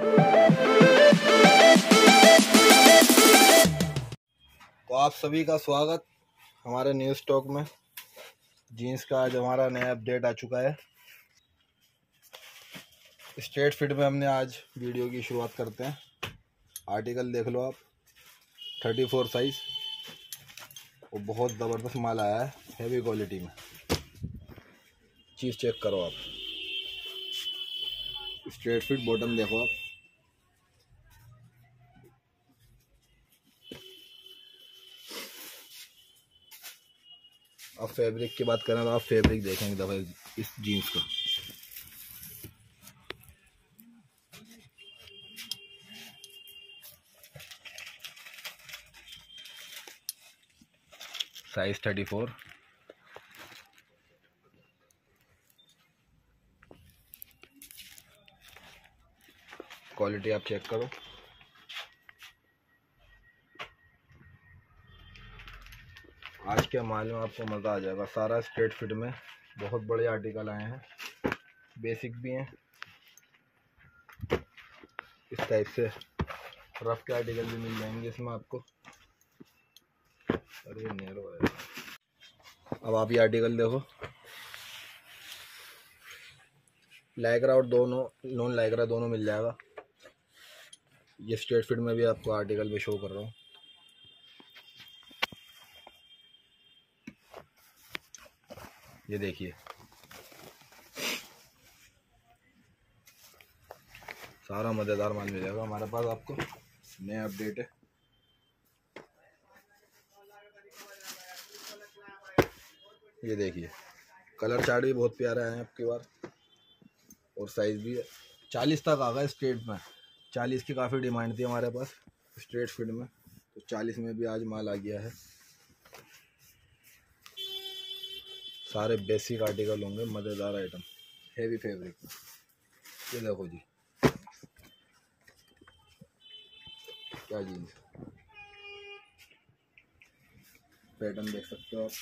तो आप सभी का स्वागत हमारे न्यू स्टॉक में। जीन्स का आज हमारा नया अपडेट आ चुका है। स्ट्रेट फिट में हमने आज वीडियो की शुरुआत करते हैं। आर्टिकल देख लो आप, 34 साइज और बहुत ज़बरदस्त माल आया है, हैवी क्वालिटी में। चीज़ चेक करो आप, स्ट्रेट फिट बॉटम देखो आप। अब फैब्रिक की बात करें तो आप फैब्रिक देखेंगे दफा इस जीन्स का। साइज 34, क्वालिटी आप चेक करो। आज के माल में आपको मज़ा आ जाएगा। सारा स्ट्रेट फिट में बहुत बड़े आर्टिकल आए हैं, बेसिक भी हैं। इस टाइप से रफ के आर्टिकल भी मिल जाएंगे इसमें आपको। अरे नैरो है। अब आप ये आर्टिकल देखो, लाइक्रा और दोनों नॉन लाइक्रा दोनों मिल जाएगा। ये स्ट्रेट फिट में भी आपको आर्टिकल भी शो कर रहा हूँ। ये देखिए, सारा मज़ेदार माल मिलेगा हमारे पास आपको। नया अपडेट है। ये देखिए, कलर चार्ट भी बहुत प्यारा है आपकी बार, और साइज़ भी 40 तक आ गया स्ट्रेट में। 40 की काफ़ी डिमांड थी हमारे पास स्ट्रेट फिट में, तो 40 में भी आज माल आ गया है। सारे बेसिक आर्टिकल होंगे, मज़ेदार आइटम, हेवी फैब्रिक। ये देखो जी, क्या जीन्स पैटर्न देख सकते हो आप।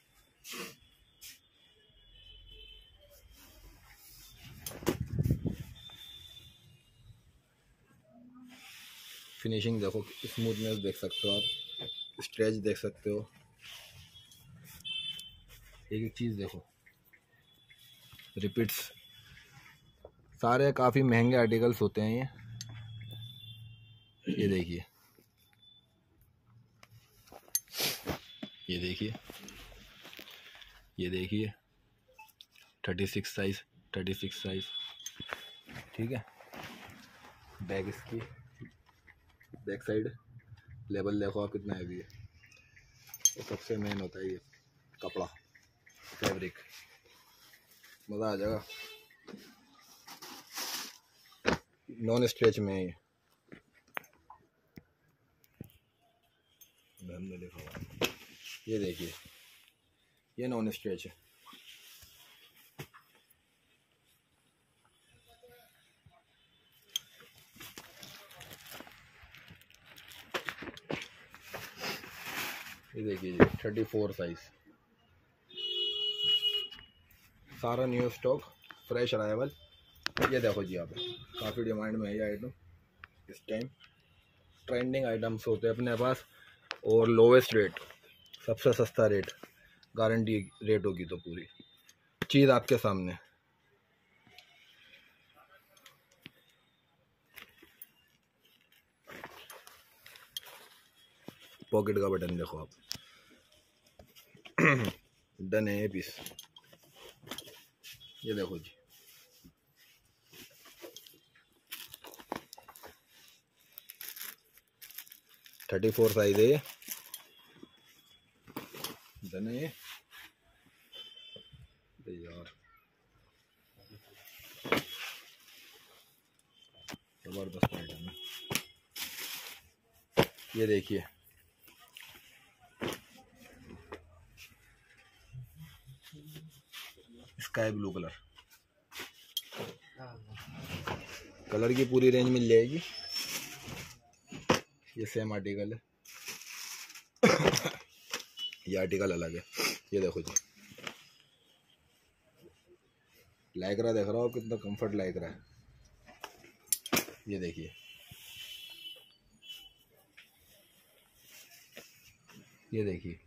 फिनिशिंग देखो, स्मूथनेस देख सकते हो आप, स्ट्रेच देख सकते हो। एक एक चीज़ देखो, रिपीट्स। सारे काफ़ी महंगे आर्टिकल्स होते हैं ये देखिए, ये देखिए, ये देखिए, 36 साइज, 36 साइज। ठीक है। बैग इसकी बैक साइड लेवल देखो आप, कितना हैवी है। और सबसे मेन होता है ये कपड़ा, फैब्रिक। मज़ा आ जाएगा। नॉन स्ट्रेच में है ये, हमने लिखा हुआ। ये देखिए, ये नॉन स्ट्रेच है। ये देखिए, 34 साइज। सारा न्यू स्टॉक, फ्रेश अराइवल। ये देखो जी, आप काफ़ी डिमांड में है ये आइटम इस टाइम। ट्रेंडिंग आइटम्स होते हैं अपने पास, और लोवेस्ट रेट, सबसे सस्ता रेट, गारंटी रेट होगी। तो पूरी चीज़ आपके सामने। पॉकेट का बटन देखो आप, डन है ये पीस। ये देखो जी, थर्टी 34 साइज है ये, डन है ये यार, जबरदस्त आइटम है। ये देखिए, स्काई ब्लू कलर की पूरी रेंज मिल जाएगी। ये सेम आर्टिकल है, ये आर्टिकल अलग है। ये देखो जी, लाइक्रा देख रहा हो, कितना कंफर्ट लाइक्रा है। ये देखिए, ये देखिए,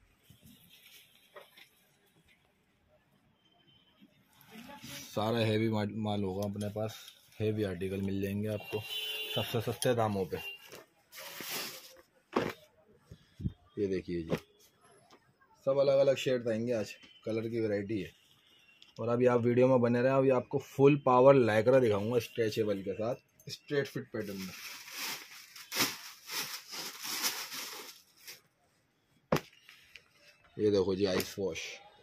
सारा हैवी माल होगा अपने पास। हैवी आर्टिकल मिल जाएंगे आपको सबसे सस्ते दामों पे। ये देखिए जी, सब अलग अलग शेड आएंगे, आज कलर की वैरायटी है। और अभी आप वीडियो में बने रहे, अभी आपको फुल पावर लाइक्रा दिखाऊंगा स्ट्रेचेबल के साथ, स्ट्रेट फिट पैटर्न में। ये देखो जी, आइस वॉश।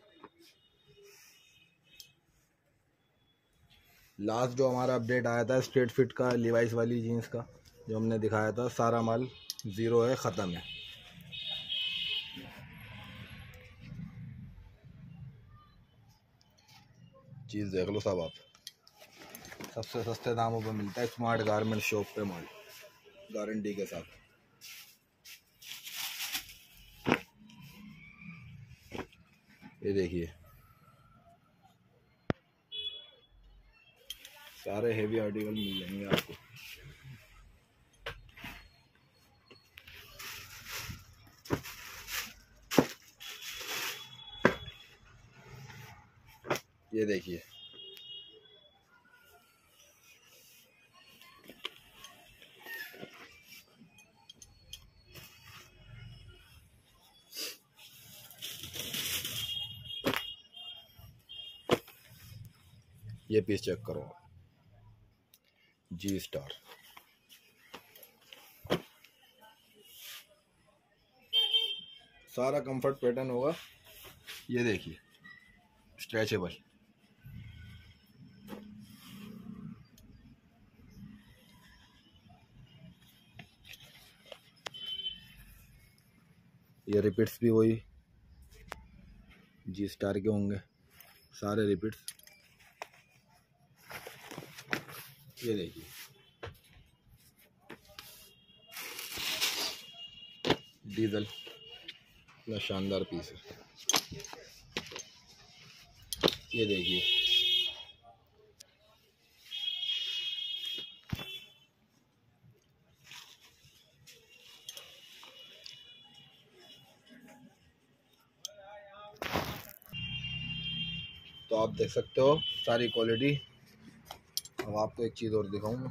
लास्ट जो हमारा अपडेट आया था स्ट्रेट फिट का, लिवाइस वाली जीन्स का जो हमने दिखाया था, सारा माल ज़ीरो है, ख़त्म है। चीज़ देख लो सब आप, सबसे सस्ते दामों पे मिलता है स्मार्ट गारमेंट शॉप पे माल, गारंटी के साथ। ये देखिए, सारे हेवी आर्टिकल मिल जाएंगे आपको। ये देखिए, ये पीस चेक करो, जी स्टार। सारा कंफर्ट पैटर्न होगा। ये देखिए, स्ट्रेचेबल। ये रिपीट्स भी वही जी स्टार के होंगे, सारे रिपीट्स। ये देखिए, डीजल इतना शानदार पीस है। ये देखिए, तो आप देख सकते हो सारी क्वालिटी। अब आपको एक चीज़ और दिखाऊंगा,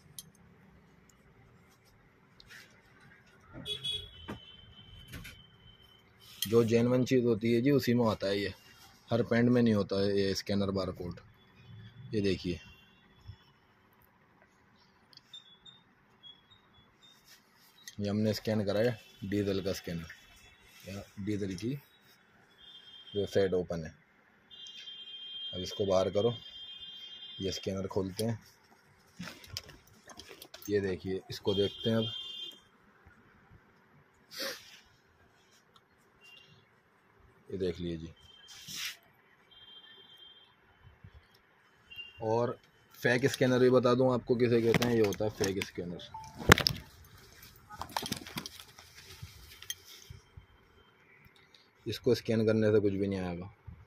जो जेन्युइन चीज़ होती है जी उसी में आता है। ये हर पैंट में नहीं होता है ये स्कैनर बार कोड। ये देखिए, ये हमने स्कैन करा है, डीजल का स्कैनर, या डीजल की वेबसाइट ओपन है। अब इसको बाहर करो, ये स्कैनर खोलते हैं। ये देखिए, इसको देखते हैं अब। ये देख लीजिए। और फेक स्कैनर भी बता दूं आपको किसे कहते हैं। ये होता है फेक स्कैनर। इसको स्कैन करने से कुछ भी नहीं आएगा।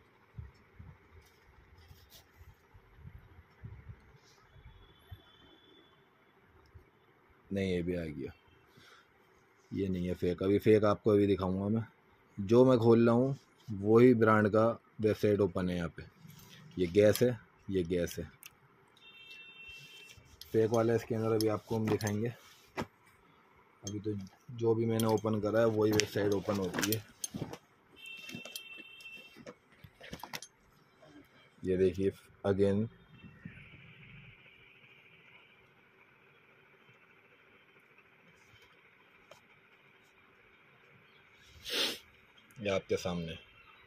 नहीं, ये भी आ गया। ये नहीं है फेक, अभी फेक आपको अभी दिखाऊंगा मैं। जो मैं खोल रहा हूँ वही ब्रांड का वेबसाइट ओपन है यहाँ पे। ये गैस है, ये गैस है। फेक वाला स्कैनर अभी आपको हम दिखाएंगे। अभी तो जो भी मैंने ओपन करा है वही वेबसाइट ओपन होती है। ये देखिए अगेन, ये आपके सामने।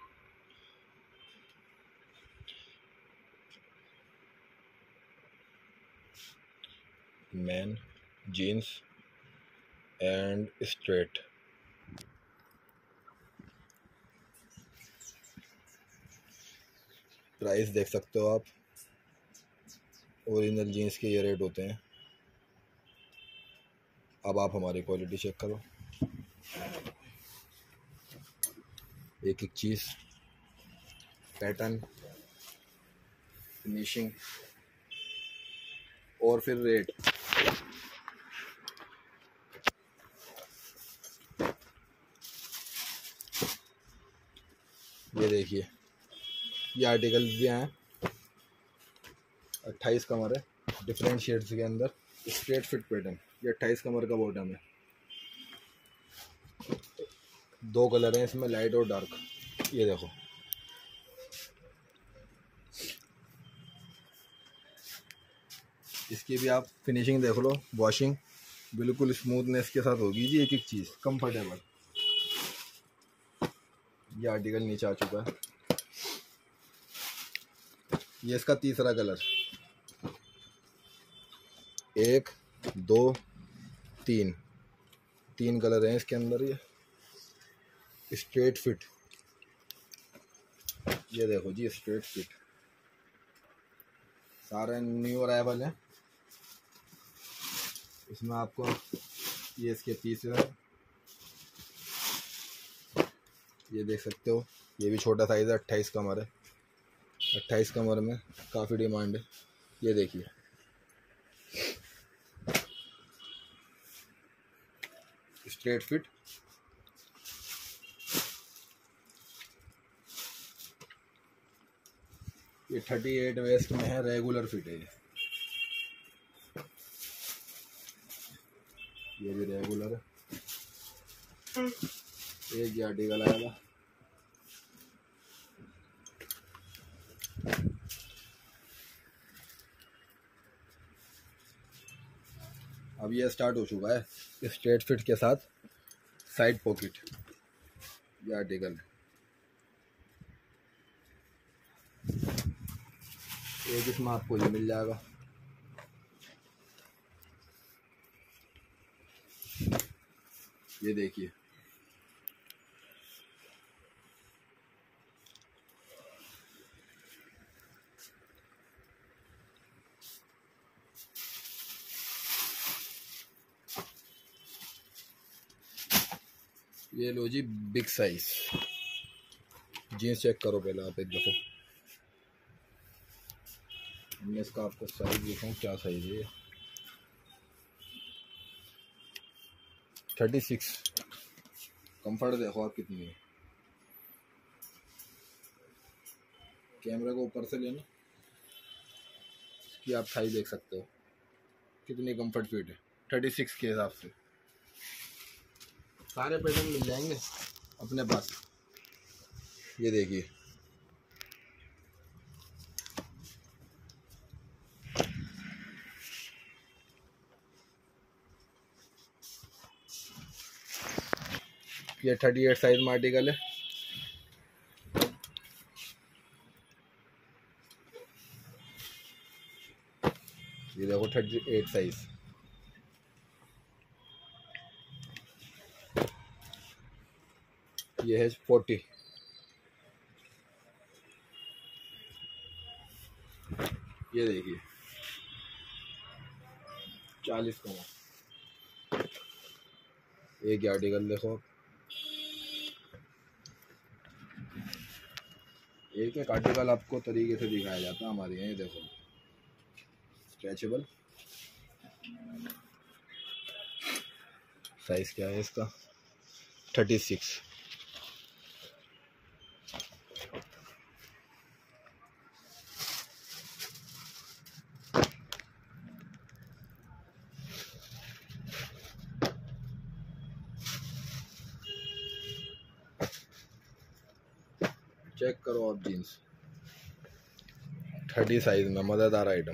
Man jeans and straight. Price देख सकते हो आप, ओरिजिनल जीन्स के ये रेट होते हैं। अब आप हमारी क्वालिटी चेक करो, एक एक चीज़, पैटर्न, फिनिशिंग और फिर रेट। देखिए, ये आर्टिकल भी हैं, 28 कमर है, डिफरेंट शेड्स के अंदर, स्ट्रेट फिट पैटर्न। ये 28 कमर का बॉटम है, 2 कलर हैं इसमें, लाइट और डार्क। ये देखो, इसकी भी आप फिनिशिंग देख लो, वॉशिंग बिल्कुल स्मूथनेस के साथ होगी जी, एक एक चीज़ कंफर्टेबल। ये आर्टिकल नीचे आ चुका है, ये इसका तीसरा कलर, 1 2 3 कलर हैं इसके अंदर। ये स्ट्रेट फिट, ये देखो जी, स्ट्रेट फिट सारे न्यू अराइवल है। इसमें आपको ये इसके तीसरा, ये देख सकते हो, ये भी छोटा साइज़ है, 28 कमर है। 28 कमर में काफ़ी डिमांड है। ये देखिए, स्ट्रेट फिट, ये 38 वेस्ट में है, रेगुलर फिट है। ये भी रेगुलर है, एक ही आर्टिकल आएगा। अब ये स्टार्ट हो चुका है स्ट्रेट फिट के साथ साइड पॉकेट। ये आर्टिकल एक इसमें आपको ये मिल जाएगा। ये देखिए, ये लो जी, बिग साइज जीन्स। चेक करो पहले आप एक दफ़ा, मैं इसका आपको साइज दिखाऊँ, क्या साइज है ये, 36। कंफर्ट देखो आप कितनी है, कैमरे को ऊपर से लेना, इसकी आप थाई देख सकते हो कितनी कंफर्ट फिट है, 36 के हिसाब से। सारे पैटर्न मिल जाएंगे अपने पास। ये देखिए, ये 38 साइज में आर्टिकल है। ये देखो 38 साइज। ये है 40। ये देखिए 40 का एक ही आर्टिकल देखो, एक एक आर्टिकल आपको तरीके से दिखाया जाता है हमारे यहाँ। ये देखो, स्ट्रेचेबल, साइज क्या है इसका, 36। चेक करो आप जीन्स, 30 साइज में मज़ेदार आइटम।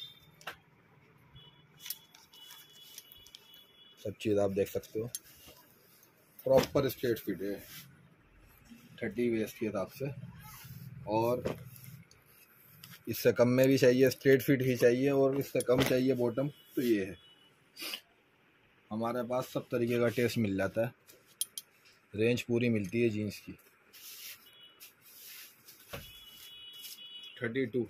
सब चीज़ आप देख सकते हो, प्रॉपर स्ट्रेट फिट है, 30 वेस्ट के हिसाब से। और इससे कम में भी चाहिए, स्ट्रेट फिट ही चाहिए, और इससे कम चाहिए बॉटम, तो ये है हमारे पास। सब तरीके का टेस्ट मिल जाता है, रेंज पूरी मिलती है जीन्स की। 32,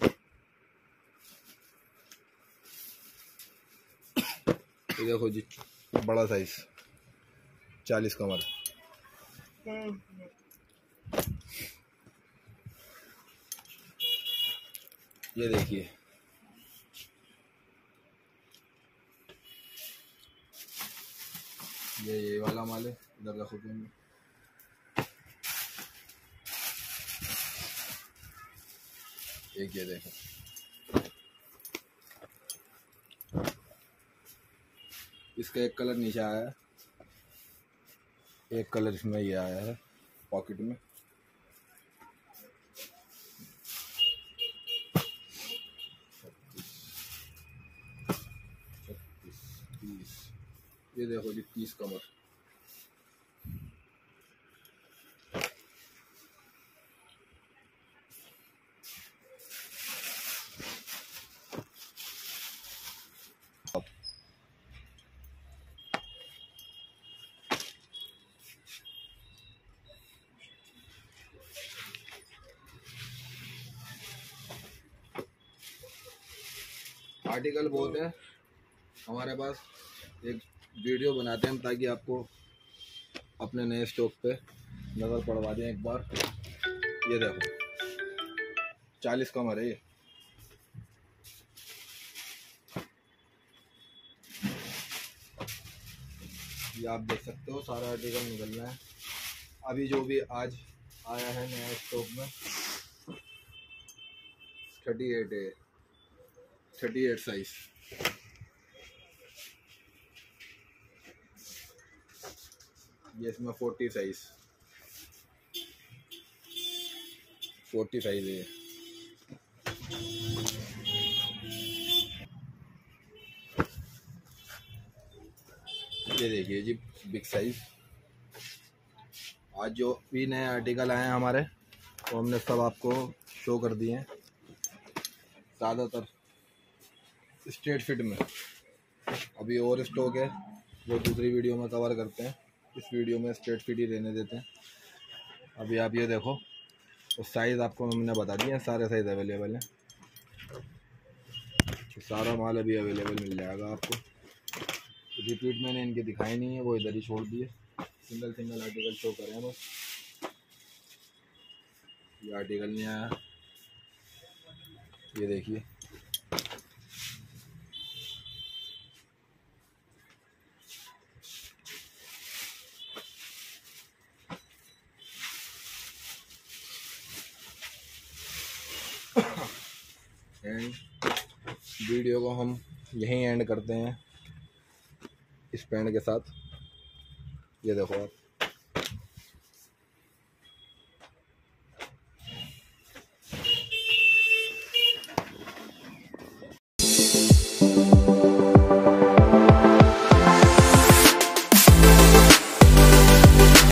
ये देखो जी, बड़ा साइज, 40 कमर। ये देखिए, ये वाला माल है, इधर रखो तुम। एक ये देखो, इसका एक कलर नीचे आया है, एक कलर इसमें ये आया है पॉकेट में। ये देखो जी 30 कमर। आर्टिकल बहुत है हमारे पास, एक वीडियो बनाते हैं हम ताकि आपको अपने नए स्टॉक पे नज़र पड़वा दें एक बार। ये देखो 40 कमर है ये आप देख सकते हो, सारा आर्टिकल निकलना है। अभी जो भी आज आया है नया स्टॉक में 38 है, 38 साइज। ये इसमें 40 साइज, 40 साइज है। ये देखिए जी बिग साइज। आज जो भी नए आर्टिकल आए हैं हमारे, तो हमने सब आपको शो कर दिए हैं। ज़्यादातर स्ट्रेट फिट में, अभी और स्टॉक है वो दूसरी वीडियो में कवर करते हैं, इस वीडियो में स्ट्रेट फिट ही रहने देते हैं। अभी आप ये देखो, तो साइज़ आपको हमने बता दिया, सारे साइज़ अवेलेबल हैं, सारा माल अभी अवेलेबल मिल जाएगा आपको। रिपीट मैंने इनके दिखाए नहीं है, वो इधर ही छोड़ दिए, सिंगल सिंगल आर्टिकल शो करें बस। ये आर्टिकल नहीं आया, ये देखिए एंड वीडियो को हम यहीं एंड करते हैं इस पैंट के साथ। ये देखो आप,